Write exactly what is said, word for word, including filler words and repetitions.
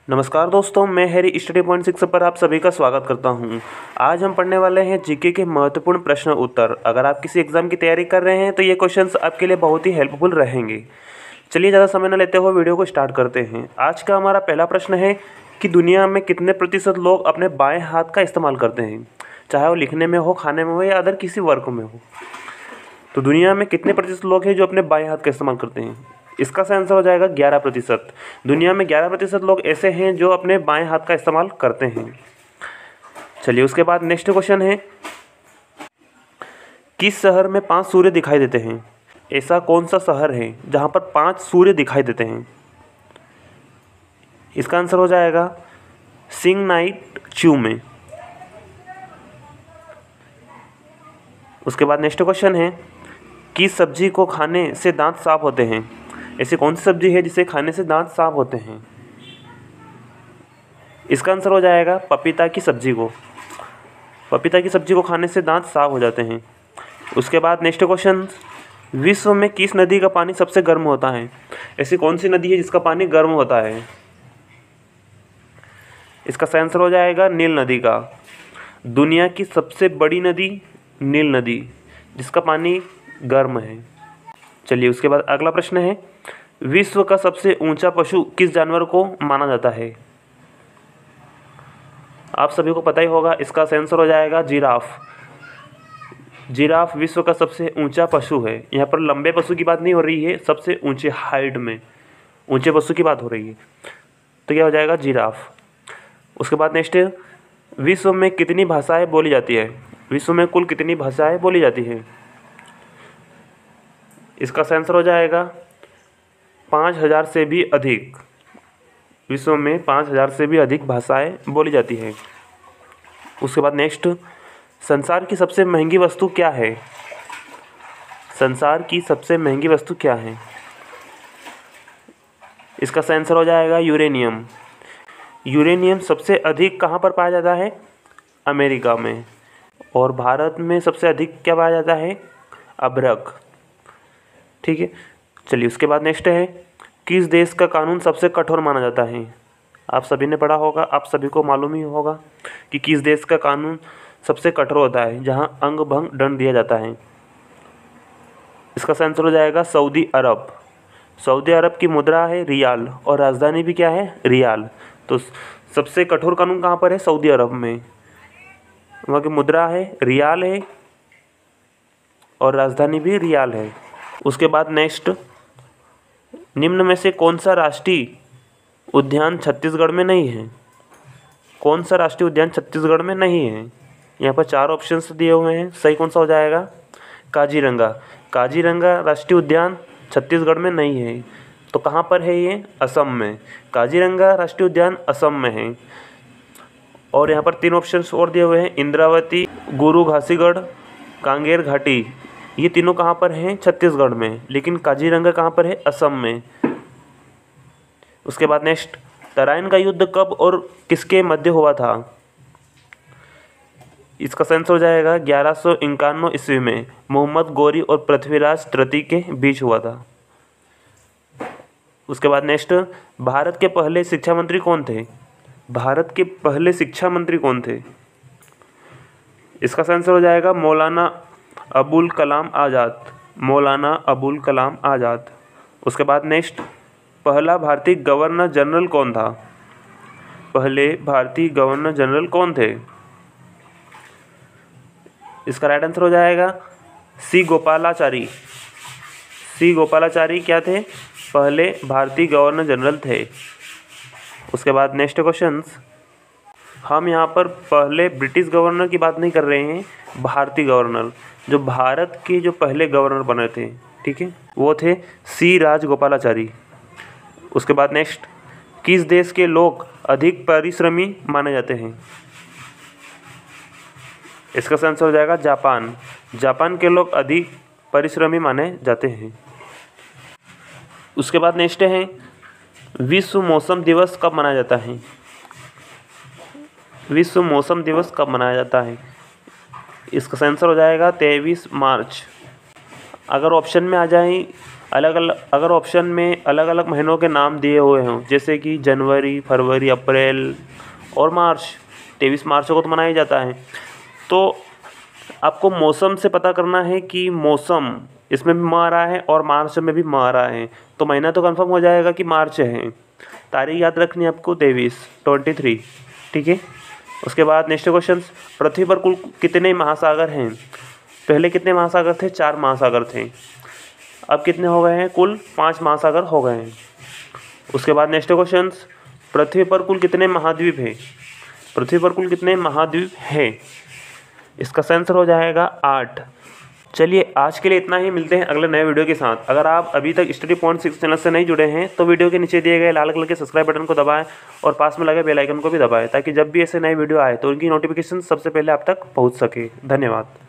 नमस्कार दोस्तों, मैं हैरी स्टडी पॉइंट सिक्स पर आप सभी का स्वागत करता हूं। आज हम पढ़ने वाले हैं जीके के महत्वपूर्ण प्रश्न उत्तर। अगर आप किसी एग्जाम की तैयारी कर रहे हैं तो ये क्वेश्चंस आपके लिए बहुत ही हेल्पफुल रहेंगे। चलिए ज़्यादा समय न लेते हुए वीडियो को स्टार्ट करते हैं। आज का हमारा पहला प्रश्न है कि दुनिया में कितने प्रतिशत लोग अपने बाएँ हाथ का इस्तेमाल करते हैं, चाहे वो लिखने में हो, खाने में हो या अदर किसी वर्क में हो। तो दुनिया में कितने प्रतिशत लोग हैं जो अपने बाएँ हाथ का इस्तेमाल करते हैं? इसका सही आंसर हो जाएगा ग्यारह प्रतिशत। दुनिया में ग्यारह प्रतिशत लोग ऐसे हैं जो अपने बाएं हाथ का इस्तेमाल करते हैं। चलिए उसके बाद नेक्स्ट क्वेश्चन है, किस शहर में पांच सूर्य दिखाई देते हैं? ऐसा कौन सा शहर है जहां पर पांच सूर्य दिखाई देते हैं? इसका आंसर हो जाएगा सिंगनाइट च्यू में। उसके बाद नेक्स्ट क्वेश्चन है, किस सब्जी को खाने से दांत साफ होते हैं? ऐसी कौन सी सब्जी है जिसे खाने से दांत साफ होते हैं? इसका आंसर हो जाएगा पपीता की सब्जी को। पपीता की सब्जी को खाने से दांत साफ हो जाते हैं। उसके बाद नेक्स्ट क्वेश्चन, विश्व में किस नदी का पानी सबसे गर्म होता है? ऐसी कौन सी नदी है जिसका पानी गर्म होता है? इसका सही आंसर हो जाएगा नील नदी का। दुनिया की सबसे बड़ी नदी नील नदी, जिसका पानी गर्म है। चलिए उसके बाद अगला प्रश्न है, विश्व का सबसे ऊंचा पशु किस जानवर को माना जाता है? आप सभी को पता ही होगा, इसका आंसर हो जाएगा जिराफ। जिराफ विश्व का सबसे ऊंचा पशु है। यहाँ पर लंबे पशु की बात नहीं हो रही है, सबसे ऊंचे हाइट में ऊंचे पशु की बात हो रही है। तो क्या हो जाएगा जिराफ। उसके बाद नेक्स्ट, विश्व में कितनी भाषाएं बोली जाती है? विश्व में कुल कितनी भाषाएं बोली जाती है? इसका आंसर हो जाएगा पाँच हज़ार से भी अधिक। विश्व में पाँच हज़ार से भी अधिक भाषाएं बोली जाती हैं। उसके बाद नेक्स्ट, संसार की सबसे महंगी वस्तु क्या है? संसार की सबसे महंगी वस्तु क्या है? इसका आंसर हो जाएगा यूरेनियम। यूरेनियम सबसे अधिक कहाँ पर पाया जाता है? अमेरिका में। और भारत में सबसे अधिक क्या पाया जाता है? अभ्रक। ठीक है। चलिए उसके बाद नेक्स्ट है, किस देश का कानून सबसे कठोर माना जाता है? आप सभी ने पढ़ा होगा, आप सभी को मालूम ही होगा कि किस देश का कानून सबसे कठोर होता है, जहां अंग भंग दंड दिया जाता है। इसका आंसर हो जाएगा सऊदी अरब। सऊदी अरब की मुद्रा है रियाल और राजधानी भी क्या है? रियाल। तो सबसे कठोर कानून कहाँ पर है? सऊदी अरब में। वहाँ की मुद्रा है रियाल है और राजधानी भी रियाल है। उसके बाद नेक्स्ट, निम्न में से कौन सा राष्ट्रीय उद्यान छत्तीसगढ़ में नहीं है? कौन सा राष्ट्रीय उद्यान छत्तीसगढ़ में नहीं है? यहाँ पर चार ऑप्शंस दिए हुए हैं, सही कौन सा हो जाएगा? काजीरंगा। काजीरंगा राष्ट्रीय उद्यान छत्तीसगढ़ में नहीं है। तो कहाँ पर है ये? असम में। काजीरंगा राष्ट्रीय उद्यान असम में है। और यहाँ पर तीन ऑप्शंस और दिए हुए हैं, इंद्रावती, गुरु घासीगढ़, कांगेर घाटी। ये तीनों कहाँ पर हैं? छत्तीसगढ़ में। लेकिन काजीरंगा कहाँ पर है? असम में। उसके बाद नेक्स्ट, तराइन का युद्ध कब और किसके मध्य हुआ था? इसका आंसर हो जाएगा ग्यारह सौ इक्यानवे ईस्वी में मोहम्मद गौरी और पृथ्वीराज तृतीय के बीच हुआ था। उसके बाद नेक्स्ट, भारत के पहले शिक्षा मंत्री कौन थे? भारत के पहले शिक्षा मंत्री कौन थे? इसका आंसर हो जाएगा मौलाना अबुल कलाम आज़ाद। मौलाना अबुल कलाम आज़ाद। उसके बाद नेक्स्ट, पहला भारतीय गवर्नर जनरल कौन था? पहले भारतीय गवर्नर जनरल कौन थे? इसका राइट आंसर हो जाएगा सी गोपालाचारी। सी गोपालाचारी क्या थे? पहले भारतीय गवर्नर जनरल थे। उसके बाद नेक्स्ट क्वेश्चंस, हम यहाँ पर पहले ब्रिटिश गवर्नर की बात नहीं कर रहे हैं, भारतीय गवर्नर, जो भारत के जो पहले गवर्नर बने थे, ठीक है, वो थे सी राजगोपालाचारी। उसके बाद नेक्स्ट, किस देश के लोग अधिक परिश्रमी माने जाते हैं? इसका आंसर हो जाएगा जापान। जापान के लोग अधिक परिश्रमी माने जाते हैं। उसके बाद नेक्स्ट है, विश्व मौसम दिवस कब मनाया जाता है? विश्व मौसम दिवस कब मनाया जाता है? इसका आंसर हो जाएगा तेईस मार्च। अगर ऑप्शन में आ जाए अलग अलग अगर ऑप्शन में अलग अलग महीनों के नाम दिए हुए हों, जैसे कि जनवरी, फरवरी, अप्रैल और मार्च, तेईस मार्च को तो मनाया जाता है, तो आपको मौसम से पता करना है कि मौसम इसमें भी म आ रहा है और मार्च में भी म आ रहा है, तो महीना तो कंफर्म हो जाएगा कि मार्च है। तारीख याद रखनी है आपको तेईस, ट्वेंटी थ्री, ठीक है। उसके बाद नेक्स्ट क्वेश्चन, पृथ्वी पर कुल कितने महासागर हैं? पहले कितने महासागर थे? चार महासागर थे, अब कितने हो गए हैं? कुल पाँच महासागर हो गए हैं। उसके बाद नेक्स्ट क्वेश्चन, पृथ्वी पर कुल कितने महाद्वीप हैं? पृथ्वी पर कुल कितने महाद्वीप हैं? इसका आंसर हो जाएगा आठ। चलिए आज के लिए इतना ही, मिलते हैं अगले नए वीडियो के साथ। अगर आप अभी तक स्टडी पॉइंट सिक्स चैनल से नहीं जुड़े हैं तो वीडियो के नीचे दिए गए लाल कलर के सब्सक्राइब बटन को दबाएं और पास में लगे बेल आइकन को भी दबाएं, ताकि जब भी ऐसे नए वीडियो आए तो उनकी नोटिफिकेशन सबसे पहले आप तक पहुंच सके। धन्यवाद।